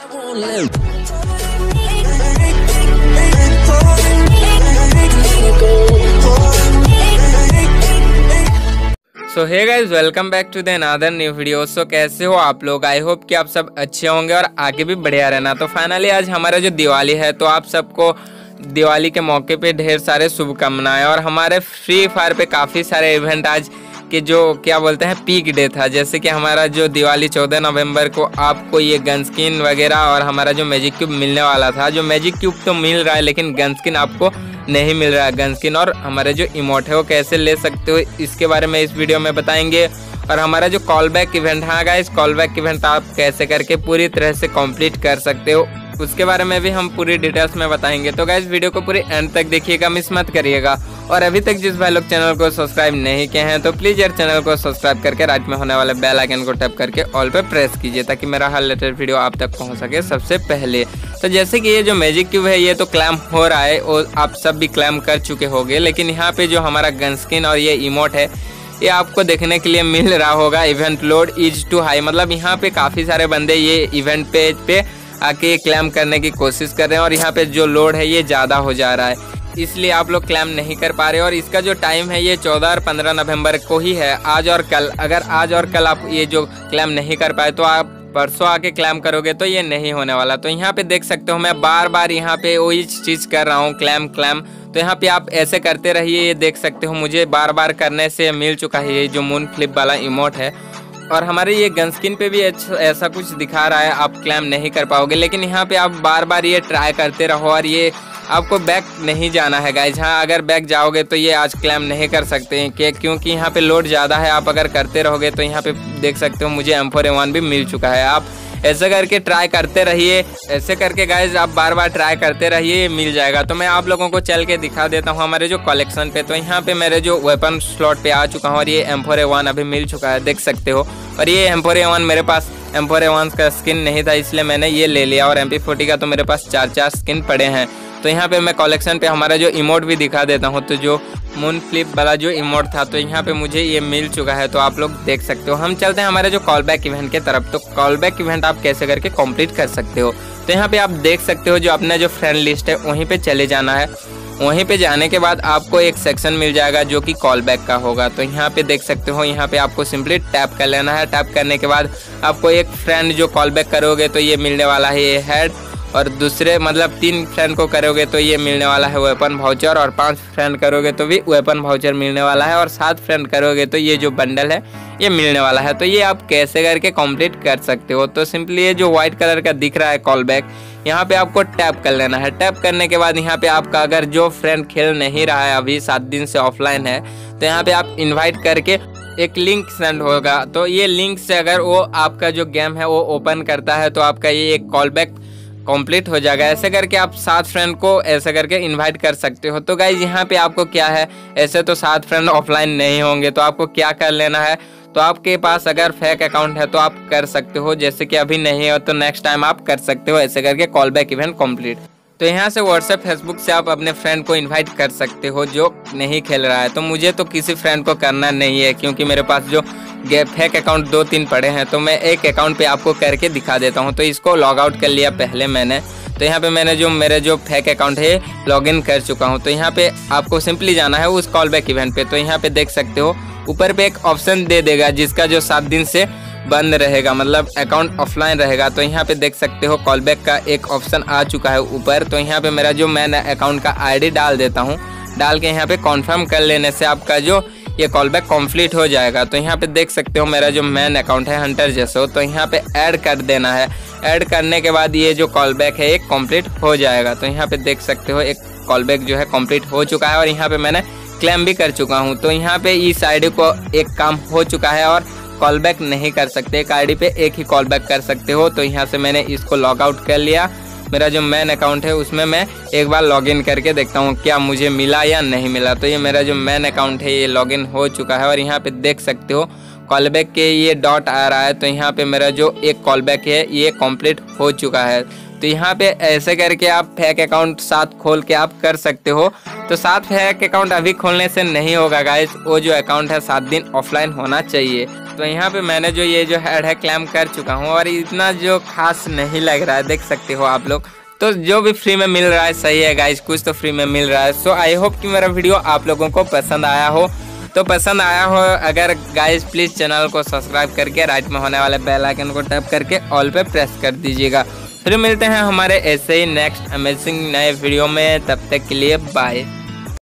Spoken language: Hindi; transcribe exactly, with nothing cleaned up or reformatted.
So hey guys, welcome back to the another new video. So कैसे हो आप लोग? आई होप कि आप सब अच्छे होंगे और आगे भी बढ़िया रहना। तो फाइनली आज हमारा जो दिवाली है, तो आप सबको दिवाली के मौके पे ढेर सारे शुभकामनाएं। और हमारे फ्री फायर पे काफ़ी सारे इवेंट आज के जो क्या बोलते हैं पीक डे था। जैसे कि हमारा जो दिवाली चौदह नवंबर को आपको ये गन स्किन वगैरह और हमारा जो मैजिक क्यूब मिलने वाला था। जो मैजिक क्यूब तो मिल रहा है लेकिन गन स्किन आपको नहीं मिल रहा है। गन स्किन और हमारे जो इमोट है वो कैसे ले सकते हो इसके बारे में इस वीडियो में बताएंगे। और हमारा जो कॉल बैक इवेंट है गाइस, कॉल बैक इवेंट आप कैसे करके पूरी तरह से कंप्लीट कर सकते हो उसके बारे में भी हम पूरी डिटेल्स में बताएंगे। तो गाइस वीडियो को पूरी एंड तक देखिएगा, मिस मत करिएगा। और अभी तक जिस भाई लोग चैनल को सब्सक्राइब नहीं किए हैं तो प्लीज़ यार चैनल को सब्सक्राइब करके राइट में होने वाले बेल आइकन को टैप करके ऑल पे प्रेस कीजिए ताकि मेरा हर लेटेस्ट वीडियो आप तक पहुंच सके सबसे पहले। तो जैसे कि ये जो मैजिक क्यूब है ये तो क्लैम हो रहा है और आप सब भी क्लैम कर चुके होंगे, लेकिन यहाँ पे जो हमारा गन स्किन और ये इमोट है ये आपको देखने के लिए मिल रहा होगा। Event load is too high, मतलब यहाँ पे काफ़ी सारे बंदे ये इवेंट पेज पे आके क्लैम करने की कोशिश कर रहे हैं और यहाँ पे जो लोड है ये ज़्यादा हो जा रहा है, इसलिए आप लोग क्लैम नहीं कर पा रहे। और इसका जो टाइम है ये चौदह और पंद्रह नवंबर को ही है, आज और कल। अगर आज और कल आप ये जो क्लैम नहीं कर पाए तो आप परसों आके क्लैम करोगे तो ये नहीं होने वाला। तो यहाँ पे देख सकते हो मैं बार बार यहाँ पे वही चीज़ कर रहा हूँ, क्लैम क्लैम। तो यहाँ पे आप ऐसे करते रहिए, ये देख सकते हो मुझे बार बार करने से मिल चुका है ये जो मून फ्लिप वाला इमोट है। और हमारे ये गन स्किन पे भी ऐसा कुछ दिखा रहा है, आप क्लैम नहीं कर पाओगे। लेकिन यहाँ पे आप बार बार ये ट्राई करते रहो और ये आपको बैक नहीं जाना है गाइज। हाँ, अगर बैक जाओगे तो ये आज क्लैम नहीं कर सकते हैं कि क्योंकि यहाँ पे लोड ज़्यादा है। आप अगर करते रहोगे तो यहाँ पे देख सकते हो मुझे एम फोर ए वन भी मिल चुका है। आप ऐसे करके ट्राई करते रहिए, ऐसे करके गाइज आप बार बार ट्राई करते रहिए, ये मिल जाएगा। तो मैं आप लोगों को चल के दिखा देता हूँ हमारे जो कलेक्शन पे। तो यहाँ पे मेरे जो वेपन स्लॉट पे आ चुका हूँ और ये एम फोर ए वन अभी मिल चुका है, देख सकते हो। और ये एम फोर ए वन मेरे पास एम फोर ए वन का स्किन नहीं था इसलिए मैंने ये ले लिया। और एम पी फोर्टी का तो मेरे पास चार चार स्किन पड़े हैं। तो यहाँ पे मैं कलेक्शन पे हमारा जो इमोट भी दिखा देता हूँ। तो जो मून फ्लिप वाला जो इमोट था तो यहाँ पे मुझे ये मिल चुका है, तो आप लोग देख सकते हो। हम चलते हैं हमारे जो कॉल बैक इवेंट के तरफ। तो कॉल बैक इवेंट आप कैसे करके कंप्लीट कर सकते हो, तो यहाँ पे आप देख सकते हो जो अपना जो फ्रेंड लिस्ट है वहीं पे चले जाना है। वहीं पे जाने के बाद आपको एक सेक्शन मिल जाएगा जो कि कॉल बैक का होगा। तो यहाँ पे देख सकते हो, यहाँ पे आपको सिंपली टैप कर लेना है। टैप करने के बाद आपको एक फ्रेंड जो कॉल बैक करोगे तो ये मिलने वाला है ये हेड, और दूसरे मतलब तीन फ्रेंड को करोगे तो ये मिलने वाला है वेपन वाउचर, और पांच फ्रेंड करोगे तो भी वेपन वाउचर मिलने वाला है, और सात फ्रेंड करोगे तो ये जो बंडल है ये मिलने वाला है। तो ये आप कैसे करके कंप्लीट कर सकते हो, तो सिंपली ये जो व्हाइट कलर का दिख रहा है कॉल बैक, यहाँ पे आपको टैप कर लेना है। टैप करने के बाद यहाँ पे आपका अगर जो फ्रेंड खेल नहीं रहा है अभी सात दिन से ऑफलाइन है तो यहाँ पे आप इन्वाइट करके एक लिंक सेंड होगा। तो ये लिंक से अगर वो आपका जो गेम है वो ओपन करता है तो आपका ये एक कॉल बैक कंप्लीट हो जाएगा। ऐसे करके आप सात फ्रेंड को ऐसे करके इनवाइट कर सकते हो। तो गाइज यहाँ पे आपको क्या है, ऐसे तो सात फ्रेंड ऑफलाइन नहीं होंगे, तो आपको क्या कर लेना है, तो आपके पास अगर फेक अकाउंट है तो आप कर सकते हो, जैसे कि अभी नहीं हो तो नेक्स्ट टाइम आप कर सकते हो ऐसे करके कॉल बैक इवेंट कंप्लीट। तो यहाँ से व्हाट्सएप फेसबुक से आप अपने फ्रेंड को इनवाइट कर सकते हो जो नहीं खेल रहा है। तो मुझे तो किसी फ्रेंड को करना नहीं है क्योंकि मेरे पास जो फेक अकाउंट दो तीन पड़े हैं, तो मैं एक अकाउंट पे आपको करके दिखा देता हूँ। तो इसको लॉग आउट कर लिया पहले मैंने। तो यहाँ पे मैंने जो मेरे जो फेक अकाउंट है लॉगिन कर चुका हूँ। तो यहाँ पे आपको सिंपली जाना है उस कॉल बैक इवेंट पे। तो यहाँ पे देख सकते हो ऊपर पे एक ऑप्शन दे देगा जिसका जो सात दिन से बंद रहेगा, मतलब अकाउंट ऑफलाइन रहेगा। तो यहाँ पे देख सकते हो कॉल बैक का एक ऑप्शन आ चुका है ऊपर। तो यहाँ पे मेरा जो मैं अकाउंट का आईडी डाल देता हूँ, डाल के यहाँ पे कॉन्फर्म कर लेने से आपका जो ये कॉल बैक कम्प्लीट हो जाएगा। तो यहाँ पे देख सकते हो मेरा जो मेन अकाउंट है हंटर जैसो, तो यहाँ पे ऐड कर देना है। ऐड करने के बाद ये जो कॉल बैक है एक कंप्लीट हो जाएगा। तो यहाँ पे देख सकते हो एक कॉल बैक जो है कंप्लीट हो चुका है और यहाँ पे मैंने क्लेम भी कर चुका हूँ। तो यहाँ पे इस आईडी को एक काम हो चुका है और कॉल बैक नहीं कर सकते, एक आईडी पे एक ही कॉल बैक कर सकते हो। तो यहाँ से मैंने इसको लॉग आउट कर लिया। मेरा जो मेन अकाउंट है उसमें मैं एक बार लॉगिन करके देखता हूँ क्या मुझे मिला या नहीं मिला। तो ये मेरा जो मेन अकाउंट है ये लॉगिन हो चुका है और यहाँ पे देख सकते हो कॉल बैक के ये डॉट आ रहा है। तो यहाँ पे मेरा जो एक कॉल बैक है ये कंप्लीट हो चुका है। तो तो यहाँ पे ऐसे करके आप फेक अकाउंट साथ खोल के आप कर सकते हो। तो साथ फेक अकाउंट अभी खोलने से नहीं होगा गाइस, वो जो अकाउंट है सात दिन ऑफलाइन होना चाहिए। तो यहाँ पे मैंने जो ये जो हेड है क्लेम कर चुका हूँ और इतना जो खास नहीं लग रहा है, देख सकते हो आप लोग। तो जो भी फ्री में मिल रहा है सही है गाइस, कुछ तो फ्री में मिल रहा है। सो आई होप कि मेरा वीडियो आप लोगों को पसंद आया हो। तो पसंद आया हो अगर गाइस प्लीज़ चैनल को सब्सक्राइब करके राइट में होने वाले बेल आइकन को टैप करके ऑल पे प्रेस कर दीजिएगा। फिर मिलते हैं हमारे ऐसे ही नेक्स्ट अमेजिंग नए वीडियो में, तब तक के लिए बाय।